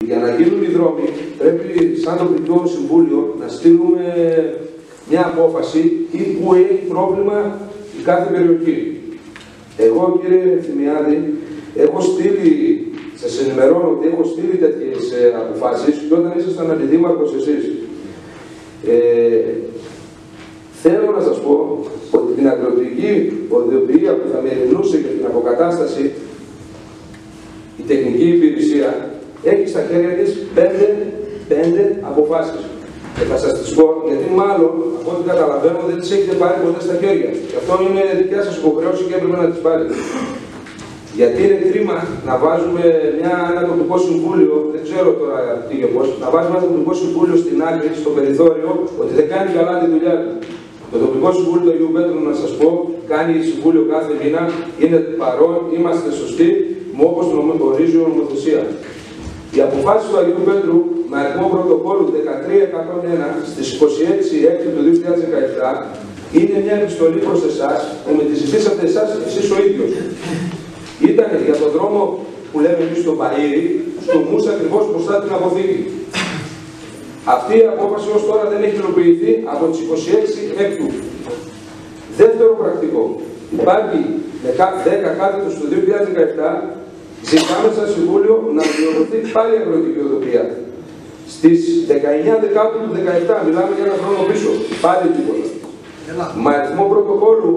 για να γίνουν οι δρόμοι, πρέπει σαν τοπικό συμβούλιο να στείλουμε μια απόφαση ή που έχει πρόβλημα η κάθε περιοχή. Εγώ, κύριε Θυμιάδη, έχω στείλει, σας ενημερώνω ότι έχω στείλει τέτοιες αποφάσεις και όταν ήσασταν αντιδήμαρχος εσείς. Θέλω να σας πω ότι την αγροτική οδοποιία που θα μεριμνούσε για την αποκατάσταση η τεχνική υπηρεσία έχει στα χέρια της 5 αποφάσεις. Και θα σας τις πω, γιατί μάλλον, από ό,τι καταλαβαίνω, δεν τις έχετε πάρει ποτέ στα χέρια. Και αυτό είναι δικιά σας υποχρέωση και έπρεπε να τις πάρετε. Γιατί είναι κρίμα να βάζουμε ένα τοπικό συμβούλιο, δεν ξέρω τώρα τι και πώς, να βάζουμε ένα τοπικό συμβούλιο στην άκρη, στο περιθώριο, ότι δεν κάνει καλά τη δουλειά του. Το τοπικό συμβούλιο του Αγίου Πέτρου, να σας πω, κάνει συμβούλιο κάθε μήνα, είναι παρόν, είμαστε σωστοί, όπως ορίζει η νομοθεσία. Οι αποφάσεις του Αγίου Πέτρου με αριθμό πρωτοκόλλου 1301 στις 26 του 2017 είναι μια επιστολή προς εσάς που με τη ζητήσατε εσείς ο ίδιος. Ήταν για τον δρόμο που λέμε εμείς στον Παΐρη, στο Μούσα ακριβώς μπροστά την αποθήκη. Αυτή η απόφαση ως τώρα δεν έχει υλοποιηθεί από τις 26 Έκτου. Δεύτερο πρακτικό. Υπάρχει 10 του 2017, ζητάμε σαν Συμβούλιο να διορθωθεί πάλι η αγροτική οδοποιία. Στις 19 Δεκάτου του 2017, μιλάμε για ένα χρόνο πίσω, πάλι τίποτα. Με αριθμό πρωτοκόλλου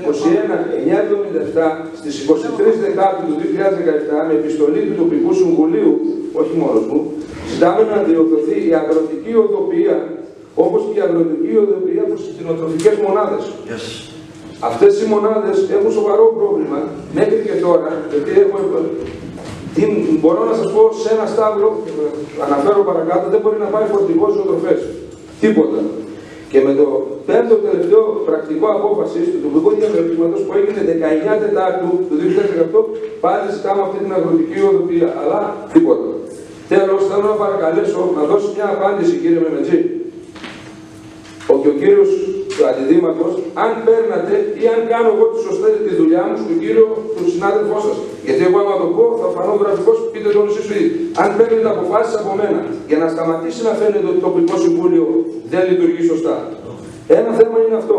21-977 στις 23 Δεκάτου του 2017 με επιστολή του τοπικού συμβουλίου, όχι μόνος μου, ζητάμε να διορθωθεί η αγροτική οδοποιία όπως και η αγροτική οδοποιία προς τις κτηνοτροφικές μονάδες. Αυτές οι μονάδες έχουν σοβαρό πρόβλημα μέχρι και τώρα, γιατί μπορώ να σας πω σε ένα στάβλο, αναφέρω παρακάτω, δεν μπορεί να πάει φορτηγός ζωοτροφές. Τίποτα. Και με το πέμπτο τελευταίο πρακτικό απόφαση του τοπικού διαμερίσματος που έγινε 19 Τετάρτου του 2018, πάλι ζητάμε αυτή την αγροτική οδοποιία. Αλλά τίποτα. Τέλος, θέλω να παρακαλέσω να δώσει μια απάντηση, κύριε Μεμετζή, ότι ο κύριος αντιδήμαρχος, αν παίρνατε ή αν κάνω εγώ τη δουλειά μου στον κύριο, τον συνάδελφό σας. Γιατί εγώ, άμα το πω, θα φανώ γραφικός, πείτε τον εσείς ήδη. Αν παίρνετε αποφάσεις από μένα για να σταματήσει να φαίνεται ότι το τοπικό συμβούλιο δεν λειτουργεί σωστά. Ένα θέμα είναι αυτό.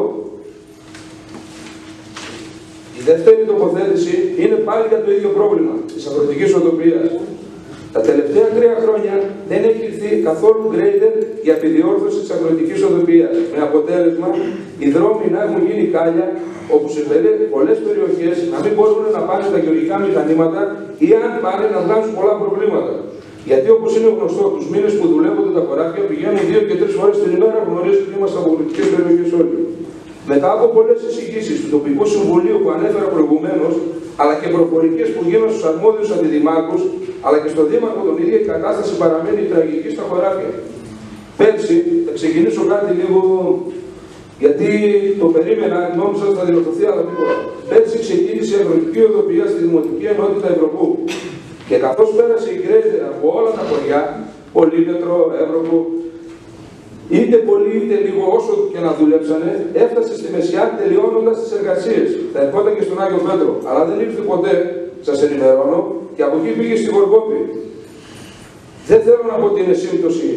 Η δεύτερη τοποθέτηση είναι πάλι για το ίδιο πρόβλημα της αγροτικής οδοποιίας. Τα τελευταία 3 χρόνια δεν έχει ληφθεί καθόλου γκρέιντερ για επιδιόρθωση της αγροτικής οδοποιίας. Με αποτέλεσμα οι δρόμοι να έχουν γίνει χάλια, όπου σε πολλές περιοχές να μην μπορούν να πάνε τα γεωργικά μηχανήματα ή αν πάνε να βγάλουν πολλά προβλήματα. Γιατί όπως είναι γνωστό, τους μήνες που δουλεύονται τα χωράφια πηγαίνουν 2 και 3 φορές την ημέρα, γνωρίζετε ότι είμαστε από αγροτικές περιοχές όλοι. Μετά από πολλές εισηγήσεις του τοπικού συμβουλίου που ανέφερα προηγουμένως, αλλά και προφορικές που γίνονται στους αρμόδιους αντιδημάρχους, αλλά και στον δήμαρχο τον ίδιο, η κατάσταση παραμένει τραγική στα χωράφια. Πέρσι, θα ξεκινήσω κάτι λίγο, γιατί το περίμενα, νόμιζα ότι θα διορθωθεί, αλλά τίποτα. Πέρσι ξεκίνησε η αγροτική οδοποιία στη Δημοτική Ενότητα Ευρωπού. Και καθώς πέρασε η γκρέιντερ από όλα τα χωριά, Πολύμετρο, Εύρωπο, είτε πολύ είτε λίγο, όσο και να δουλέψανε, έφτασε στη Μεσιά τελειώνοντας τις εργασίες. Θα ερχόταν και στον Άγιο Πέτρο, αλλά δεν ήρθε ποτέ, σας ενημερώνω, και από εκεί πήγε στη Γοργόπη. Δεν θέλω να πω ότι είναι σύμπτωση.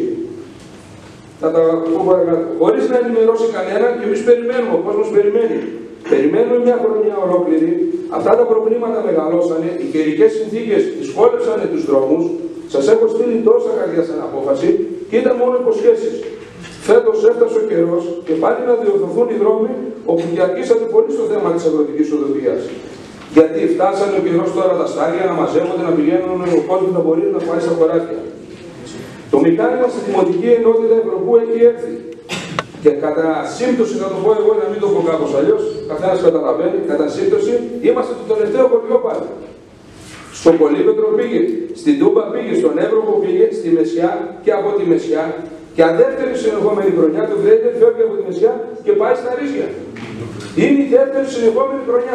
Θα τα πω παρακάτω. Χωρίς να ενημερώσει κανένα, και εμείς περιμένουμε, ο κόσμος περιμένει. Περιμένουμε μια χρονιά ολόκληρη. Αυτά τα προβλήματα μεγαλώσανε, οι καιρικές συνθήκες δυσκόλεψανε τους δρόμους. Σας έχω στείλει τόσα καρδιά σαν απόφαση και ήταν μόνο υποσχέσεις. Φέτος έφτασε ο καιρός και πάλι να διορθωθούν οι δρόμοι, όπου και αργήσατε πολύ στο θέμα της αγροτικής οδοποιίας. Γιατί φτάσανε ο καιρός τώρα τα στάρια να μαζεύονται, να πηγαίνουν, ο κόσμος να μπορεί να πάει στα χωράφια. Το μηχάνημα στη Δημοτική Ενότητα Ευρωπού έχει έρθει. Και κατά σύμπτωση, θα το πω εγώ να μην το πω κάπως αλλιώς, καθένας καταλαβαίνει, κατά σύμπτωση είμαστε το τελευταίο χωριό πάλι. Στο Πολύμετρο πήγε, στην Τούμπα πήγε, στον Εύρωπο πήγε, στη Μεσιά και από τη Μεσιά. Και αν δεύτερη συνεχόμενη χρονιά το γκρέιντερ φεύγει από τη Μεσιά και πάει στα Ρίζια. Είναι η δεύτερη συνεχόμενη χρονιά.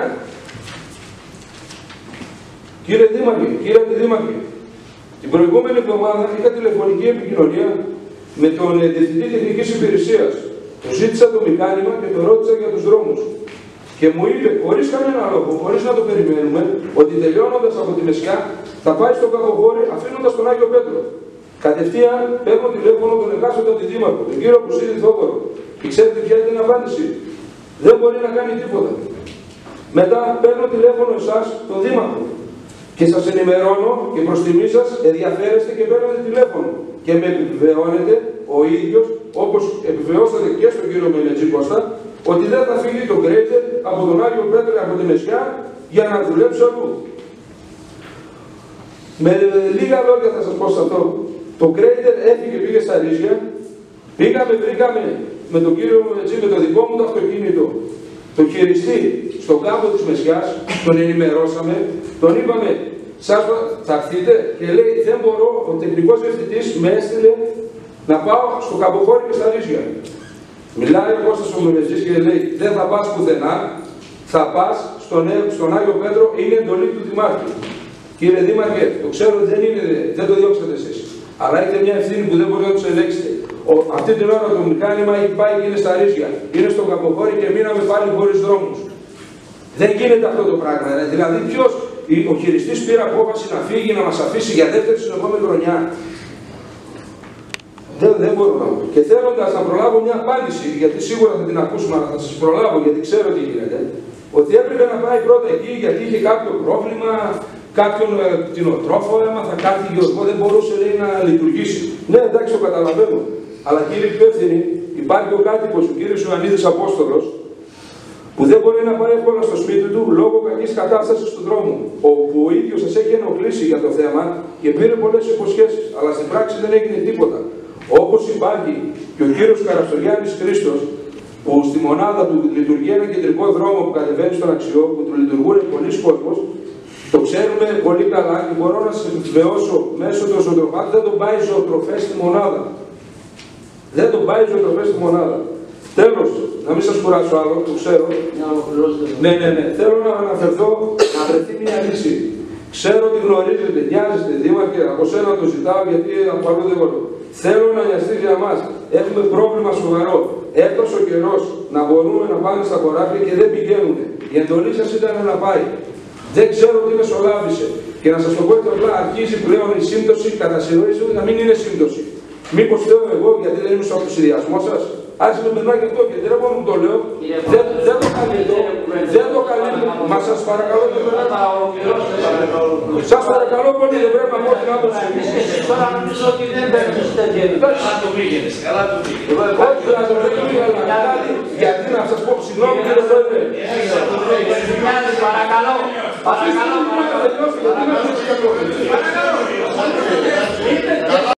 Κύριε Δήμαρχε, κύριε Αντιδήμαρχε, την προηγούμενη εβδομάδα είχα τηλεφωνική επικοινωνία με τον Διευθυντή Τεχνικής Υπηρεσίας. Του ζήτησα το μηχάνημα και το ρώτησα για τους δρόμους. Και μου είπε, χωρίς κανένα λόγο, χωρίς να το περιμένουμε, ότι τελειώνοντας από τη Μεσιά θα πάει στον Κακοβόρη αφήνοντας τον Άγιο Πέτρο. Κατευθείαν παίρνω τηλέφωνο τον εκάστοτε αντιδήμαρχο, τον κύριο Κουσίδη Θόδωρο. Και ξέρετε ποια είναι την απάντηση? Δεν μπορεί να κάνει τίποτα. Μετά παίρνω τηλέφωνο εσάς, τον δήμαρχο. Και σας ενημερώνω και προς τιμή σας ενδιαφέρεστε και παίρνετε τηλέφωνο. Και με επιβεβαιώνετε ο ίδιος, όπως επιβεβαιώσατε και στον κύριο Μελετζή Κώστα, ότι δεν θα φύγει το γκρέιτερ από τον Άγιο Πέτρο από τη Μεσιά για να δουλέψει αλλού. Με λίγα λόγια θα σας πω σε αυτό. Το γκρέιτερ έφυγε, πήγε στα Ρίζια. Βρήκαμε με τον κύριο Μελετζή, με το δικό μου το αυτοκίνητο, τον χειριστή στον κάμπο της Μεσιάς, τον ενημερώσαμε, τον είπαμε, σας θα έρθετε, και λέει, δεν μπορώ, ο τεχνικός διευθυντής με έστειλε να πάω στο Καμποχώρι και στα Ρίζια. Μιλάει ο Κώστας ο Μελετζής και λέει, δεν θα πας πουθενά, θα πας στον Άγιο Πέτρο, είναι εντολή του Δημάρχου. Κύριε Δήμαρχε, το ξέρω δεν το διώξατε εσείς. Αλλά έχετε μια ευθύνη που δεν μπορείτε να τους ελέγξετε. Αυτή την ώρα το μηχάνημα έχει πάει και είναι στα Ρίζια. Είναι στο Καμποχώρι και μείναμε πάλι χωρίς δρόμους. Δεν γίνεται αυτό το πράγμα. Δηλαδή, ποιος, ο χειριστής πήρε απόφαση να φύγει, να μας αφήσει για δεύτερη συνεχόμενη χρονιά. Δεν μπορώ να πω. Και θέλοντας να προλάβω μια απάντηση, γιατί σίγουρα θα την ακούσουμε, αλλά θα σας προλάβω γιατί ξέρω τι γίνεται, ότι έπρεπε να πάει πρώτα εκεί γιατί είχε κάποιο πρόβλημα, κάποιον κτηνοτρόφο έμαθα, κάτι γεωργό δεν μπορούσε λέει, να λειτουργήσει. Ναι, εντάξει, το καταλαβαίνω. Αλλά κύριε υπεύθυνοι, υπάρχει ο κάτοικος, ο κύριος Ιωαννίδης Απόστολος, που δεν μπορεί να πάει εύκολα στο σπίτι του λόγω κακής κατάστασης του δρόμου, όπου ο ίδιος σας έχει ενοχλήσει για το θέμα και πήρε πολλές υποσχέσεις, αλλά στην πράξη δεν έγινε τίποτα. Όπως υπάρχει και ο κύριος Καραστοριάννης Χρήστος, που στη μονάδα του λειτουργεί ένα κεντρικό δρόμο που κατεβαίνει στον Αξιό, που του λειτουργούν πολλοί κόσμος, το ξέρουμε πολύ καλά και μπορώ να σας επιβεβαιώσω μέσω του ζωοτροφάτου, δεν τον πάει ζωοτροφές στη μονάδα. Δεν τον πάει ζωοτροφές στη μονάδα. Τέλος, να μην σας κουράσω άλλο, το ξέρω. Ναι. Θέλω να αναφερθώ να βρεθεί μια λύση. Ξέρω ότι γνωρίζετε, νοιάζεστε, Δήμαρχε, από σένα το ζητάω γιατί από αλλού δεν μπορώ. Θέλω να νοιαστείς για μας. Έχουμε πρόβλημα σοβαρό. Έφτασε ο καιρός να μπορούμε να πάμε στα χωράφια και δεν πηγαίνουν. Η εντολή σας ήταν να πάει. Δεν ξέρω τι μεσολάβησε. Και να σας το πω έτσι απλά, αρχίζει πλέον η σύμπτωση κατά συνόηση να μην είναι σύμπτωση. Μήπως λέω εγώ, γιατί δεν είμαι στο αυτοσυνδυασμό σας, άρχισε με περνάει και αυτό και δεν μόνο που το λέω, δεν το καλύπτω, δεν το καλύπτω. Μα σας παρακαλώ δεν πρέπει να σας παρακαλώ πολύ, δεν πρέπει να πω την άποψη. Τώρα νομίζω ότι δεν παίρνεις τέτοια επίπεδα. Καλά το πήγαινες, καλά το πήγαινες. Όχι, να το πήγαινε, γιατί να σας πω, συγγνώμη κύριε Πρόεδρε. Παρακαλώ, παρακαλώ.